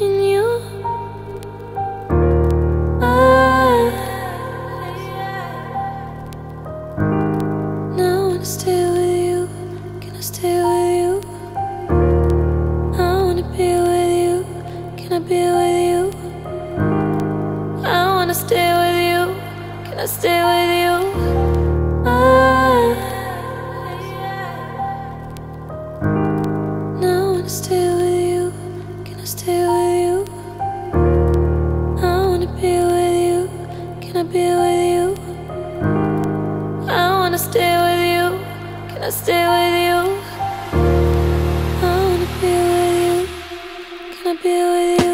in you. Now I wanna stay with you. Can I stay with you? I wanna be with you. Can I be with you? I wanna stay with you. Can I stay with you? Now I wanna stay with you. Can I stay with you? I wanna be with you. Can I be with you? I wanna stay with you. Can I stay with you? I wanna be with you. Can I be with you?